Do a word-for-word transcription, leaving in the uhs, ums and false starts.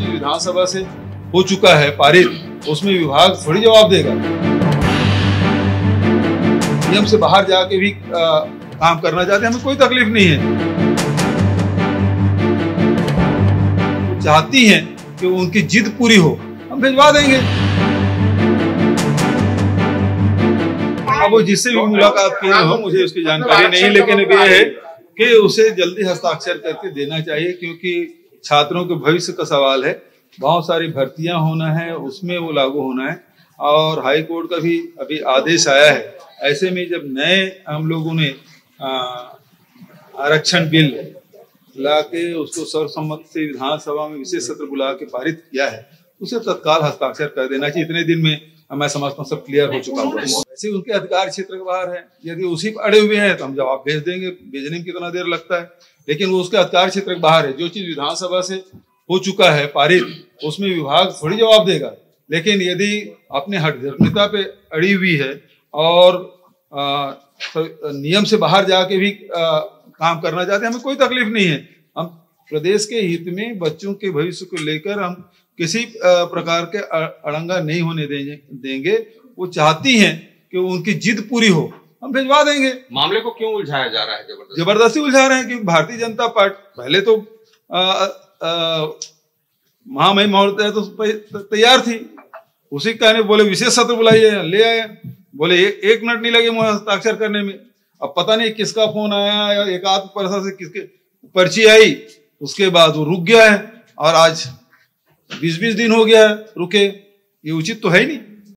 चीज विधानसभा से हो चुका है पारित, उसमें विभाग थोड़ी जवाब देगा। नियम से बाहर जाके भी आ, काम करना चाहते हैं, हमें कोई तकलीफ नहीं है। चाहती हैं कि उनकी जिद पूरी हो, हम भिजवा देंगे। अब वो जिससे भी मुलाकात किए हो, मुझे उसकी जानकारी नहीं, लेकिन ये है कि उसे जल्दी हस्ताक्षर करके देना चाहिए, क्योंकि छात्रों के भविष्य का सवाल है। बहुत सारी भर्तियां होना है, उसमें वो लागू होना है, और हाई कोर्ट का भी अभी आदेश आया है। ऐसे में जब नए हम लोगों ने आरक्षण बिल लाके उसको सर्वसम्मति से विधानसभा में विशेष सत्र बुला के पारित किया है, उसे तत्काल हस्ताक्षर कर देना चाहिए। इतने दिन में मैं समझता हूँ सब क्लियर हो चुका हुआ है। वैसे उनके अधिकार क्षेत्र के बाहर है, यदि उसी पर अड़े हुए हैं तो हम जवाब भेज देंगे। भेजने में कितना देर लगता है, लेकिन वो उसके अधिकार क्षेत्र के बाहर है। जो चीज विधानसभा से हो चुका है पारित, उसमें विभाग थोड़ी जवाब देगा। लेकिन यदि अपने हठधर्मिता पे अड़ी हुई है और आ, तो नियम से बाहर जाके भी आ, काम करना चाहते हैं, हमें कोई तकलीफ नहीं है। हम प्रदेश के हित में बच्चों के भविष्य को लेकर हम किसी प्रकार के अड़ंगा नहीं होने देंगे। वो चाहती हैं कि उनकी जिद पूरी हो, हम भिजवा देंगे। मामले को क्यों उलझाया जा रहा है? जबरदस्ती जबरदस्ती उलझा रहे हैं, क्योंकि भारतीय जनता पार्टी पहले तो महामहिम महोदय तो तैयार थी, उसी कहने बोले विशेष सत्र बुलाइए, ले आए। बोले एक, एक मिनट नहीं लगे मुझे हस्ताक्षर करने में। अब पता नहीं किसका फोन आया या एक आध परसा से किसके पर्ची आई, उसके बाद वो रुक गया है, और आज बीस बीस दिन हो गया है रुके। ये उचित तो है ही नहीं।